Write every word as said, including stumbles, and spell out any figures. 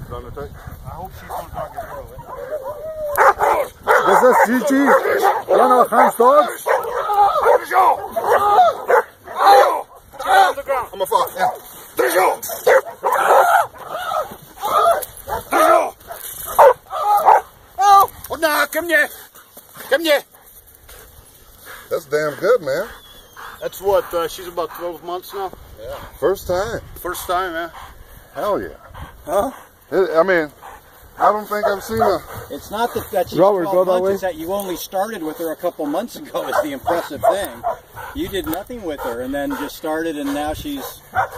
on the tape. I hope she's going to talk to her. This is Gigi, one of Hans' dogs. I'm a fuck. Yeah. Oh, no, come here. Come here. That's damn good, man. That's what, uh, she's about twelve months now? Yeah. First time. First time, man. Hell yeah. Huh? I mean, I don't think I've seen a... It's not that, that she's Robert, twelve go that months, way. it's that you only started with her a couple months ago is the impressive thing. You did nothing with her and then just started and now she's